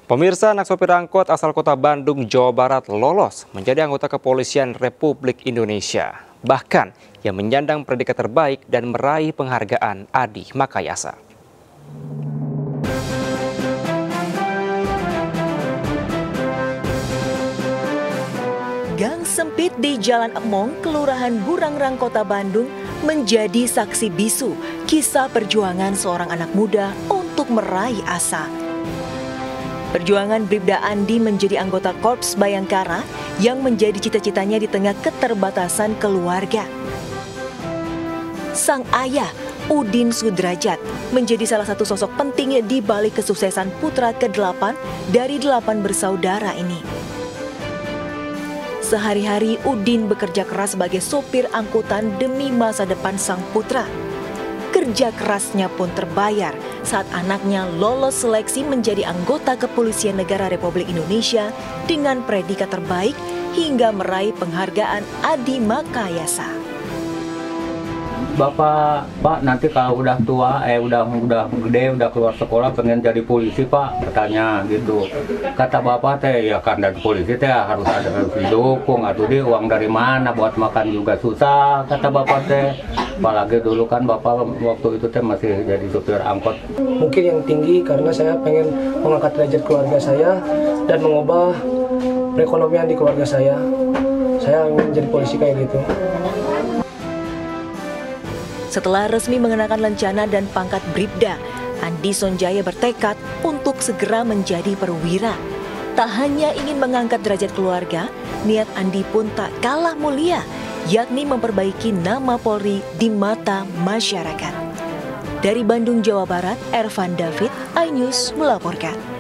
Pemirsa, anak sopir angkot asal kota Bandung, Jawa Barat lolos menjadi anggota Kepolisian Republik Indonesia. Bahkan, yang menyandang predikat terbaik dan meraih penghargaan Adi Makayasa. Gang sempit di Jalan Emong, Kelurahan Burangrang, Kota Bandung menjadi saksi bisu kisah perjuangan seorang anak muda untuk meraih asa. Perjuangan Bribda Andi menjadi anggota Korps Bayangkara yang menjadi cita-citanya di tengah keterbatasan keluarga. Sang ayah, Udin Sudrajat, menjadi salah satu sosok penting di balik kesuksesan putra ke-8 dari 8 bersaudara ini. Sehari-hari Udin bekerja keras sebagai sopir angkutan demi masa depan sang putra. Kerja kerasnya pun terbayar saat anaknya lolos seleksi menjadi anggota Kepolisian Negara Republik Indonesia dengan predikat terbaik hingga meraih penghargaan Adi Makayasa. Pak, nanti kalau udah tua, udah gede, udah keluar sekolah pengen jadi polisi, Pak, katanya gitu. Kata Bapak teh, ya kan dari polisi teh harus didukung, atau dia uang dari mana buat makan juga susah, kata Bapak teh. Apalagi dulu kan Bapak waktu itu teh masih jadi supir angkot. Mungkin yang tinggi karena saya pengen mengangkat derajat keluarga saya dan mengubah perekonomian di keluarga saya. Saya ingin jadi polisi kayak gitu. Setelah resmi mengenakan lencana dan pangkat Bribda, Andi Sonjaya bertekad untuk segera menjadi perwira. Tak hanya ingin mengangkat derajat keluarga, niat Andi pun tak kalah mulia, yakni memperbaiki nama Polri di mata masyarakat. Dari Bandung, Jawa Barat, Ervan David, iNews melaporkan.